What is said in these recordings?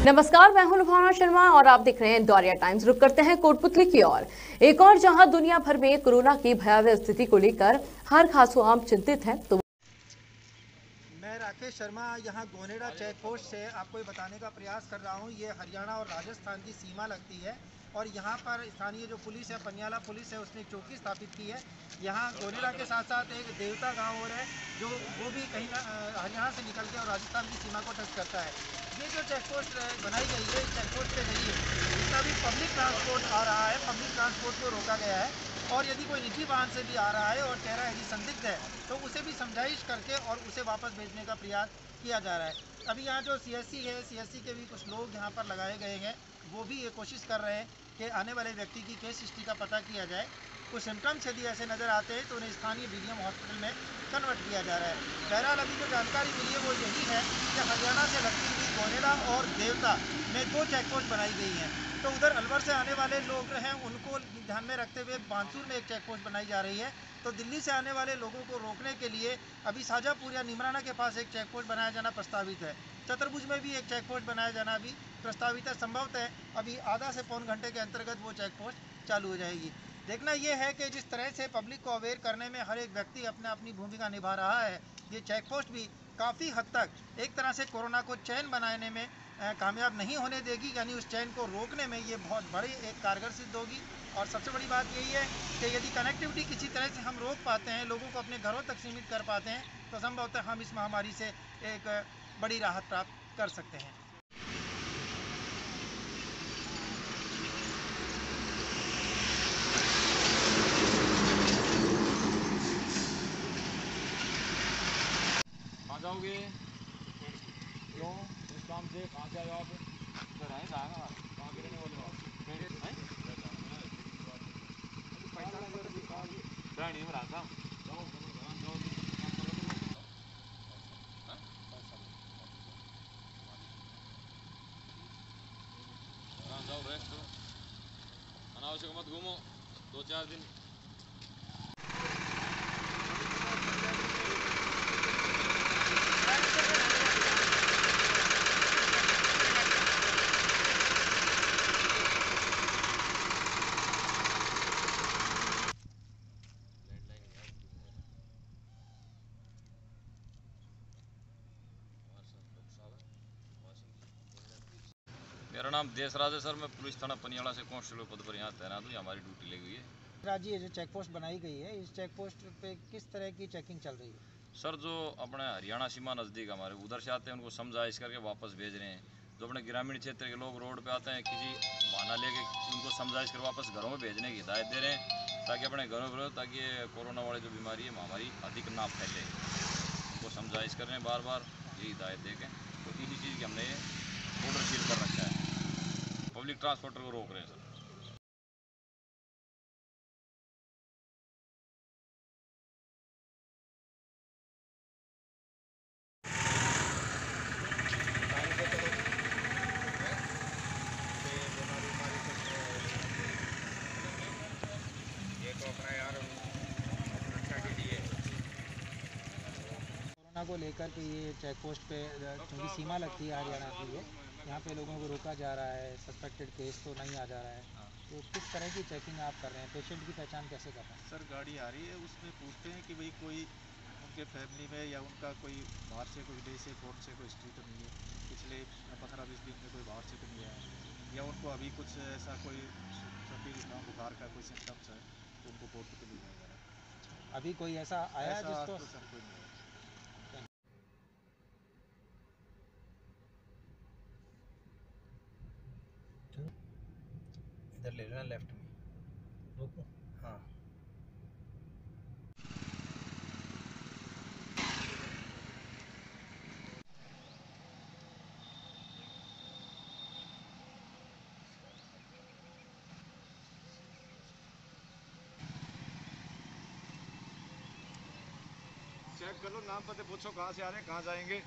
नमस्कार, मैं हूं लुभावना शर्मा और आप देख रहे हैं दौरिया टाइम्स। रुक करते हैं कोटपुतली की ओर। एक और जहां दुनिया भर में कोरोना की भयावह स्थिति को लेकर हर खासो आम चिंतित है, तो मैं राकेश शर्मा यहाँ गोनेडा चेक पोस्ट से आपको ये बताने का प्रयास कर रहा हूँ। ये हरियाणा और राजस्थान की सीमा लगती है और यहाँ पर स्थानीय जो पुलिस है, पनियाला पुलिस है, उसने एक चौकी स्थापित की है। यहाँ गोनेडा के साथ साथ एक देवता गांव और है जो वो भी कहीं हरियाणा से निकल के और राजस्थान की सीमा को टच करता है। ये जो चेक पोस्ट बनाई गई है, इस चेक पोस्ट के जरिए जितना भी पब्लिक ट्रांसपोर्ट आ रहा है, पब्लिक ट्रांसपोर्ट को रोका गया है और यदि कोई निजी वाहन से भी आ रहा है और चेहरा यदि संदिग्ध है तो उसे भी समझाइश करके और उसे वापस भेजने का प्रयास किया जा रहा है। अभी यहाँ जो सीएससी है, सीएससी के भी कुछ लोग यहाँ पर लगाए गए हैं, वो भी ये कोशिश कर रहे हैं कि आने वाले व्यक्ति की केस हिस्ट्री का पता किया जाए। कुछ सिम्टम्स यदि ऐसे नज़र आते हैं तो उन्हें स्थानीय बीडीएम हॉस्पिटल में कन्वर्ट किया जा रहा है। बहरहाल अभी जो जानकारी मिली है वो यही है कि हरियाणा से लगती हुई गोनेडा और देवता में 2 चेक पोस्ट बनाई गई हैं। तो उधर अलवर से आने वाले लोग हैं उनको ध्यान में रखते हुए बानसूर में एक चेक पोस्ट बनाई जा रही है। तो दिल्ली से आने वाले लोगों को रोकने के लिए अभी शाजापुर या निमराना के पास एक चेक पोस्ट बनाया जाना प्रस्तावित है। चतुर्भुज में भी एक चेक पोस्ट बनाया जाना अभी प्रस्तावित है। संभवतः अभी आधा से पौन घंटे के अंतर्गत वो चेक पोस्ट चालू हो जाएगी। देखना ये है कि जिस तरह से पब्लिक को अवेयर करने में हर एक व्यक्ति अपनी भूमिका निभा रहा है, ये चेक पोस्ट भी काफ़ी हद तक एक तरह से कोरोना को चैन बनाने में कामयाब नहीं होने देगी, यानी उस चैन को रोकने में ये बहुत बड़ी एक कारगर सिद्ध होगी। और सबसे बड़ी बात यही है कि यदि कनेक्टिविटी किसी तरह से हम रोक पाते हैं, लोगों को अपने घरों तक सीमित कर पाते हैं, तो संभवतः हम इस महामारी से एक बड़ी राहत प्राप्त कर सकते हैं। कहाँ जाओगे? क्यों? इस काम से कहाँ से आए हो आप? इधर आए कहाँ के रहने वाले हो आप? नहीं में रहा था। जाओ रेस्ट करो, अनावश्यक मत घूमो 2-4 दिन। मेरा नाम देशराज है सर, मैं पुलिस थाना पनियाला से कांस्टेबल पद पर यहाँ तैनात हूँ। हमारी ड्यूटी लगी हुई है। राजी, ये जो चेक पोस्ट बनाई गई है, इस चेक पोस्ट पे किस तरह की चेकिंग चल रही है? सर जो अपने हरियाणा सीमा नज़दीक हमारे उधर से आते हैं उनको समझाइश करके वापस भेज रहे हैं। जो अपने ग्रामीण क्षेत्र के लोग रोड पे आते हैं किसी बहाना लेके उनको समझाइश कर वापस घरों में भेजने की हिदायत दे रहे हैं ताकि अपने घरों में रहो, ताकि ये कोरोना वाली जो बीमारी है महामारी अधिक ना फैले। उनको समझाइश कर रहे हैं बार बार, ये हिदायत दे के। तो इसी चीज़ की हमने ये ऑर्डर सील कर रखा है। पब्लिक ट्रांसपोर्टर को रोक रहे हैं सर। कोरोना को लेकर के ये चेक पोस्ट पे क्योंकि सीमा लगती है हरियाणा की है, यहाँ पे लोगों को रोका जा रहा है। सस्पेक्टेड केस तो नहीं आ जा रहा है, तो किस तरह की चेकिंग आप कर रहे हैं? पेशेंट की पहचान कैसे कर रहे हैं? सर गाड़ी आ रही है, उसमें पूछते हैं कि भाई कोई उनके फैमिली में या उनका कोई बाहर से कोई विदेश से कोर्ट से कोई हिस्ट्री तो नहीं है, पिछले 15-20 दिन में कोई बाहर से तो नहीं आया, या उनको अभी कुछ ऐसा कोई सर्दी जुकाम बुखार का कोई सिम्टम्स है तो उनको कोर्ट पे ले जाया जा रहा है। अभी कोई ऐसा आया ऐसा जिसको तो सर कोई नहीं आया। इधर ले लेना, लेफ्ट में रोको। हाँ, चेक कर लो, नाम पते पूछो कहाँ से आ रहे हैं, कहाँ जाएंगे।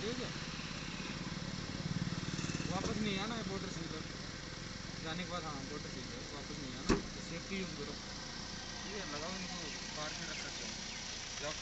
रही है क्या? वापस नहीं आना है बॉर्डर सील कर जाने के बाद। हाँ बॉर्डर सील कर वापस नहीं आना, सेफ्टी यूज़ करो। ठीक है, लगाओ इनको कार में रख सकते हो। जाओ।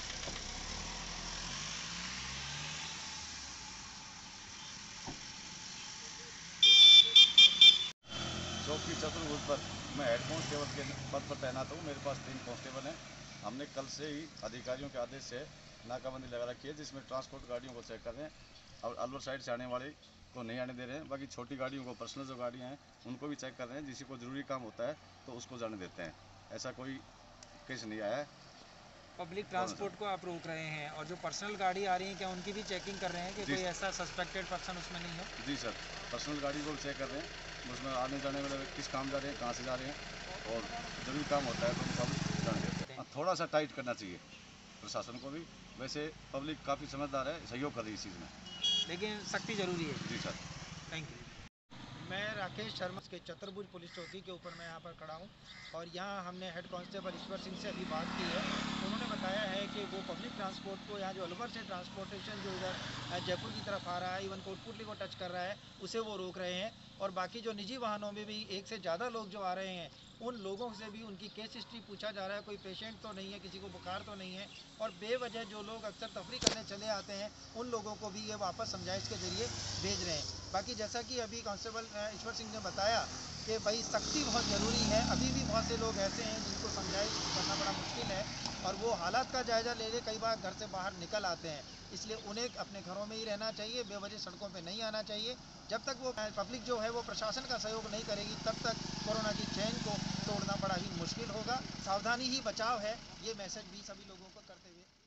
चौकी चतुर्भुज पर मैं हेड कांस्टेबल के पद पर तैनात हूँ। मेरे पास 3 कांस्टेबल हैं। हमने कल से ही अधिकारियों के आदेश से नाकाबंदी लगा रखी है, जिसमें ट्रांसपोर्ट गाड़ियों को चेक कर रहे हैं और अलवर साइड से आने वाले को नहीं आने दे रहे हैं। बाकी छोटी गाड़ियों को, पर्सनल जो गाड़ियाँ हैं उनको भी चेक कर रहे हैं। जिसी को ज़रूरी काम होता है तो उसको जाने देते हैं। ऐसा कोई केस नहीं आया है। पब्लिक ट्रांसपोर्ट को आप रोक रहे हैं और जो पर्सनल गाड़ी आ रही है क्या उनकी भी चेकिंग कर रहे हैं कि कोई ऐसा सस्पेक्टेड पर्सन उसमें नहीं है? जी सर, पर्सनल गाड़ी को चेक कर रहे हैं। उसमें आने जाने वाले किस काम जा रहे हैं, कहाँ से जा रहे हैं और ज़रूरी काम होता है तो उनको हम जाने देते हैं। थोड़ा सा टाइट करना चाहिए प्रशासन को भी। वैसे पब्लिक काफ़ी समझदार है, सहयोग कर रही है इस चीज़ में, लेकिन सख्ती ज़रूरी है। जी सर। Thank you. मैं राकेश शर्मा के चतुर्भुज पुलिस चौकी के ऊपर मैं यहाँ पर खड़ा हूँ और यहाँ हमने हेड कांस्टेबल ईश्वर सिंह से अभी बात की है। उन्होंने बताया है कि वो पब्लिक ट्रांसपोर्ट को, यहाँ जो अलवर से ट्रांसपोर्टेशन जो इधर जयपुर की तरफ आ रहा है, इवन कोटपुतली को टच कर रहा है, उसे वो रोक रहे हैं। और बाकी जो निजी वाहनों में भी 1 से ज़्यादा लोग जो आ रहे हैं उन लोगों से भी उनकी केस हिस्ट्री पूछा जा रहा है। कोई पेशेंट तो नहीं है, किसी को बुखार तो नहीं है, और बेवजह जो लोग अक्सर तफरी करने चले आते हैं उन लोगों को भी ये वापस समझाइश के ज़रिए भेज रहे हैं। बाकी जैसा कि अभी कांस्टेबल ईश्वर सिंह ने बताया कि भाई सख्ती बहुत ज़रूरी है। अभी भी बहुत से लोग ऐसे हैं जिनको समझाइश करना बड़ा मुश्किल है और वो हालात का जायज़ा ले ले कई बार घर से बाहर निकल आते हैं। इसलिए उन्हें अपने घरों में ही रहना चाहिए, बेवजह सड़कों पे नहीं आना चाहिए। जब तक वो पब्लिक जो है वो प्रशासन का सहयोग नहीं करेगी तब तक कोरोना की चेन को तोड़ना बड़ा ही मुश्किल होगा। सावधानी ही बचाव है, ये मैसेज भी सभी लोगों को करते हुए